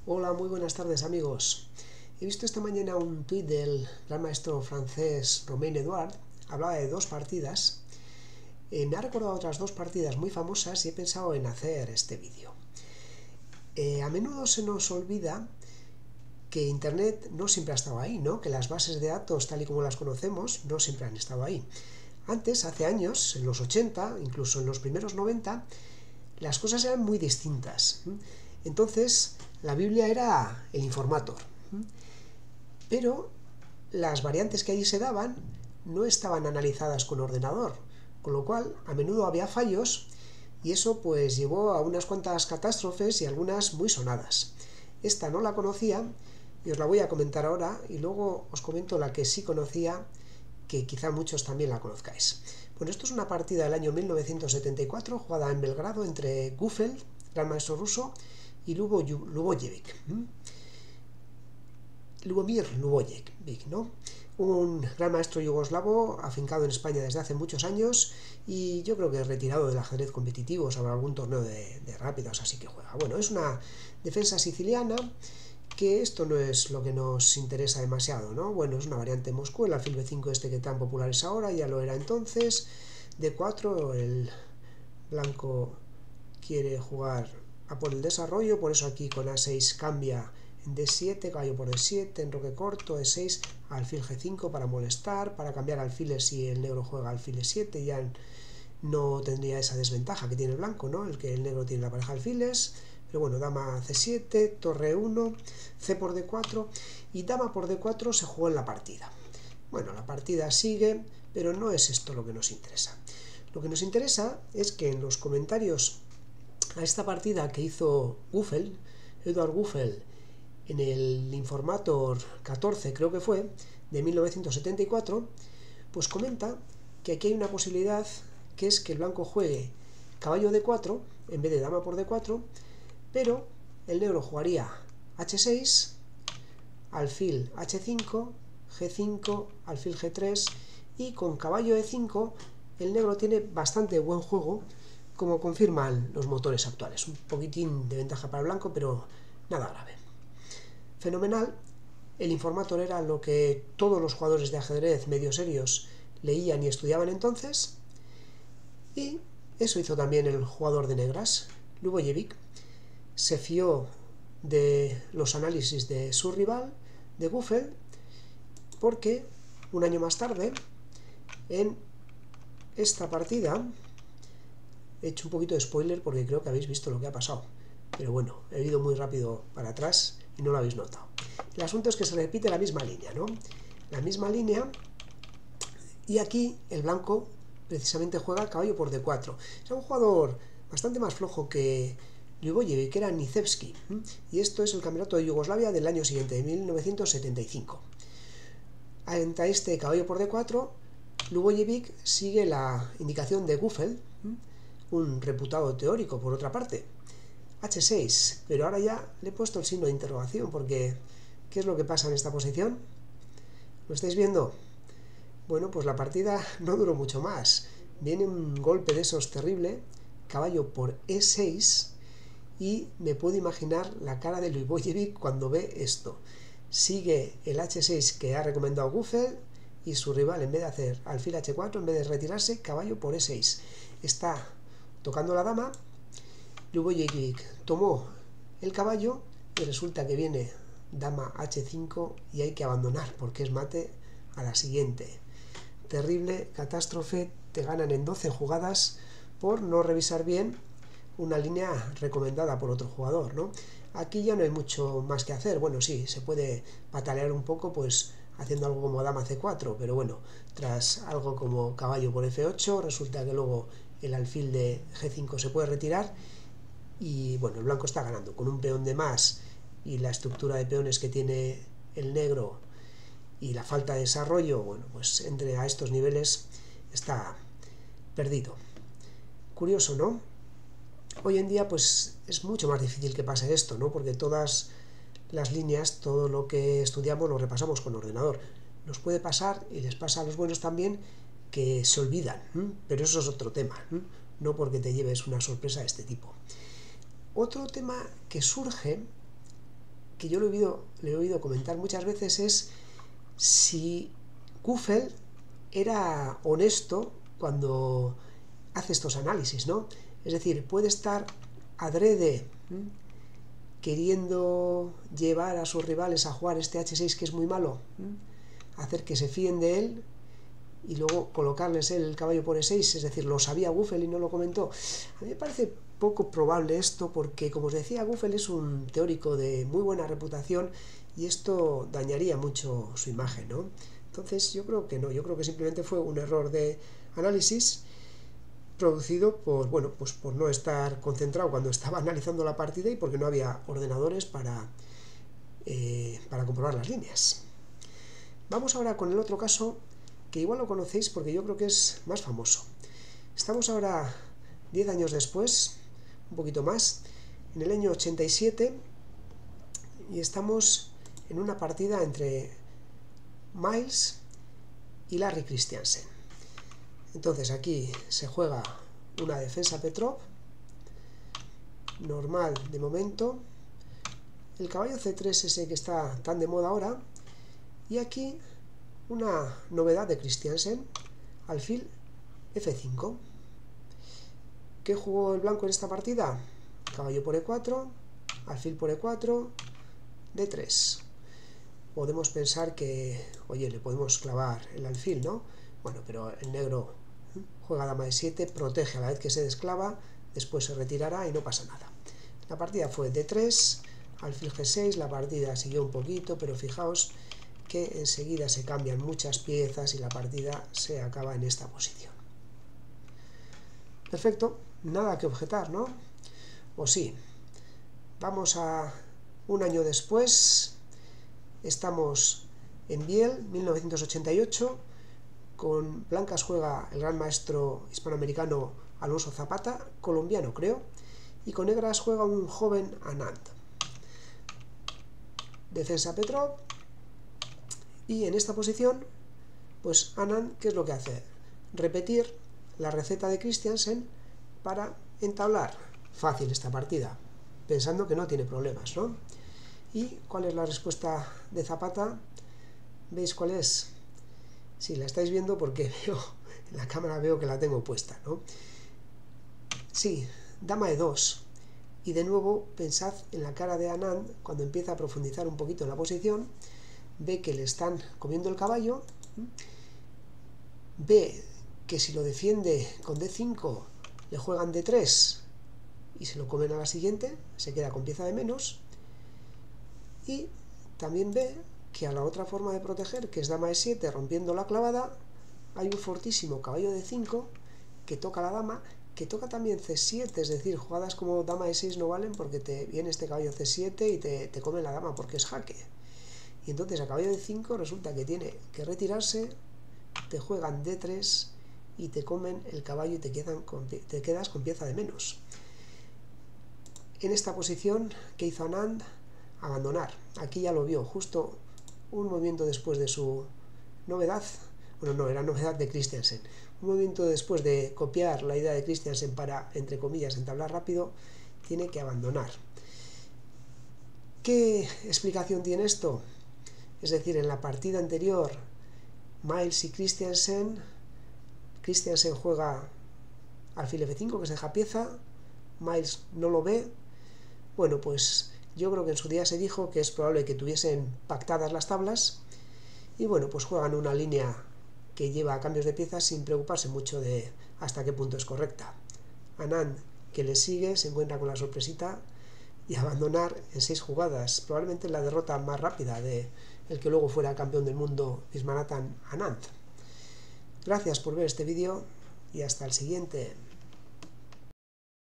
Hola, muy buenas tardes amigos. He visto esta mañana un tuit del gran maestro francés Romain Edouard. Hablaba de dos partidas. Me ha recordado otras dos partidas muy famosas y he pensado en hacer este vídeo. A menudo se nos olvida que Internet no siempre ha estado ahí, ¿no? Que las bases de datos, tal y como las conocemos, no siempre han estado ahí. Antes, hace años, en los 80, incluso en los primeros 90, las cosas eran muy distintas. Entonces, la Biblia era el Informator. Pero las variantes que allí se daban no estaban analizadas con ordenador, con lo cual a menudo había fallos y eso pues llevó a unas cuantas catástrofes y algunas muy sonadas. Esta no la conocía y os la voy a comentar ahora y luego os comento la que sí conocía, que quizá muchos también la conozcáis. Bueno, esto es una partida del año 1974 jugada en Belgrado entre Gufel, gran maestro ruso, y Lubomir Lubojevic, ¿no? Un gran maestro yugoslavo afincado en España desde hace muchos años y yo creo que retirado del ajedrez competitivo, sobre algún torneo de rápidos así que juega. Bueno, es una defensa siciliana, que esto no es lo que nos interesa demasiado, ¿no? Bueno, es una variante Moscú, el alfil B5 este que tan popular es ahora, ya lo era entonces. D4, el blanco quiere jugar a por el desarrollo, por eso aquí con A6 cambia en D7, caballo por D7, enroque corto, E6, alfil G5 para molestar, para cambiar alfiles si el negro juega alfil E7, ya no tendría esa desventaja que tiene el blanco, ¿no? El que el negro tiene la pareja de alfiles. Pero bueno, dama C7, torre 1, C por D4 y dama por D4 se jugó en la partida. Bueno, la partida sigue, pero no es esto lo que nos interesa. Lo que nos interesa es que en los comentarios a esta partida que hizo Edouard Gufel, en el Informator 14 creo que fue, de 1974, pues comenta que aquí hay una posibilidad, que es que el blanco juegue caballo D4 en vez de dama por D4, pero el negro jugaría H6, alfil H5, G5, alfil G3 y con caballo E5 el negro tiene bastante buen juego, como confirman los motores actuales. Un poquitín de ventaja para el blanco, pero nada grave. Fenomenal. El Informator era lo que todos los jugadores de ajedrez medio serios leían y estudiaban entonces, y eso hizo también el jugador de negras, Lubojevic. Se fió de los análisis de su rival, de Gufel, porque un año más tarde, en esta partida, he hecho un poquito de spoiler porque creo que habéis visto lo que ha pasado, pero bueno, he ido muy rápido para atrás y no lo habéis notado. El asunto es que se repite la misma línea, ¿no? La misma línea, y aquí el blanco precisamente juega caballo por D4. Es un jugador bastante más flojo que Lubojevic, que era Nicevsky, y esto es el campeonato de Yugoslavia del año siguiente, de 1975. Ante este caballo por D4, Lubojevic sigue la indicación de Gufel, un reputado teórico por otra parte. H6, pero ahora ya le he puesto el signo de interrogación, porque ¿qué es lo que pasa en esta posición? ¿Lo estáis viendo? Bueno, pues la partida no duró mucho más. Viene un golpe de esos terrible, caballo por E6, y me puedo imaginar la cara de Lubojevic cuando ve esto. Sigue el H6 que ha recomendado Gufel, y su rival, en vez de hacer alfil H4, en vez de retirarse, caballo por E6. Está tocando la dama. Lubojevic tomó el caballo y resulta que viene dama H5 y hay que abandonar porque es mate a la siguiente. Terrible catástrofe, te ganan en 12 jugadas por no revisar bien una línea recomendada por otro jugador, ¿no? Aquí ya no hay mucho más que hacer. Bueno, sí, se puede patalear un poco pues haciendo algo como dama C4, pero bueno, tras algo como caballo por F8 resulta que luego el alfil de G5 se puede retirar y bueno, el blanco está ganando con un peón de más y la estructura de peones que tiene el negro y la falta de desarrollo. Bueno, pues entre a estos niveles está perdido. Curioso, ¿no? Hoy en día pues es mucho más difícil que pase esto, ¿no? Porque todas las líneas, todo lo que estudiamos lo repasamos con ordenador. Nos puede pasar, y les pasa a los buenos también, que se olvidan, pero eso es otro tema, no porque te lleves una sorpresa de este tipo. Otro tema que surge que yo le he oído comentar muchas veces es si Kufel era honesto cuando hace estos análisis, ¿no? Es decir, puede estar adrede queriendo llevar a sus rivales a jugar este H6 que es muy malo, hacer que se fíen de él y luego colocarles el caballo por E6, es decir, lo sabía Kufel y no lo comentó. A mí me parece poco probable esto porque, como os decía, Kufel es un teórico de muy buena reputación y esto dañaría mucho su imagen, ¿no? Entonces yo creo que no, yo creo que simplemente fue un error de análisis producido por, bueno, pues por no estar concentrado cuando estaba analizando la partida y porque no había ordenadores para comprobar las líneas. Vamos ahora con el otro caso, que igual lo conocéis porque yo creo que es más famoso. Estamos ahora 10 años después, un poquito más, en el año 87, y estamos en una partida entre Miles y Larry Christiansen. Entonces aquí se juega una defensa Petrov, normal de momento, el caballo C3 ese que está tan de moda ahora, y aquí una novedad de Christiansen, alfil F5. ¿Qué jugó el blanco en esta partida? Caballo por E4, alfil por E4, D3. Podemos pensar que, oye, le podemos clavar el alfil, ¿no? Bueno, pero el negro juega dama E7, protege a la vez que se desclava, después se retirará y no pasa nada. La partida fue D3, alfil G6, la partida siguió un poquito, pero fijaos que enseguida se cambian muchas piezas y la partida se acaba en esta posición. Perfecto, nada que objetar, ¿no? O sí. Vamos a un año después, estamos en Biel, 1988, con blancas juega el gran maestro hispanoamericano Alonso Zapata, colombiano creo, y con negras juega un joven Anand. Defensa Petrov, y en esta posición, pues Anand, ¿qué es lo que hace? Repetir la receta de Christiansen para entablar fácil esta partida, pensando que no tiene problemas, ¿no? ¿Y cuál es la respuesta de Zapata? ¿Veis cuál es? Sí, la estáis viendo porque en la cámara veo que la tengo puesta, ¿no? Sí, dama E2. Y de nuevo, pensad en la cara de Anand cuando empieza a profundizar un poquito en la posición, ve que le están comiendo el caballo, ve que si lo defiende con D5 le juegan D3 y se lo comen a la siguiente, se queda con pieza de menos, y también ve que a la otra forma de proteger, que es dama E7 rompiendo la clavada, hay un fortísimo caballo de 5 que toca la dama, que toca también C7, es decir, jugadas como dama E6 no valen porque te viene este caballo C7 y te come la dama porque es jaque. Y entonces a caballo de 5 resulta que tiene que retirarse, te juegan D3 y te comen el caballo y te quedas con pieza de menos. En esta posición, ¿qué hizo Anand? Abandonar. Aquí ya lo vio, justo un movimiento después de su novedad, bueno, no, era novedad de Christiansen, un movimiento después de copiar la idea de Christiansen para, entre comillas, entablar rápido, tiene que abandonar. ¿Qué explicación tiene esto? Es decir, en la partida anterior, Miles y Christiansen juega alfil F5, que se deja pieza, Miles no lo ve. Bueno, pues yo creo que en su día se dijo que es probable que tuviesen pactadas las tablas, y bueno, pues juegan una línea que lleva a cambios de piezas sin preocuparse mucho de hasta qué punto es correcta. Anand, que le sigue, se encuentra con la sorpresita y abandonar en 6 jugadas, probablemente la derrota más rápida de el que luego fuera campeón del mundo, Viswanathan Anand. Gracias por ver este vídeo y hasta el siguiente.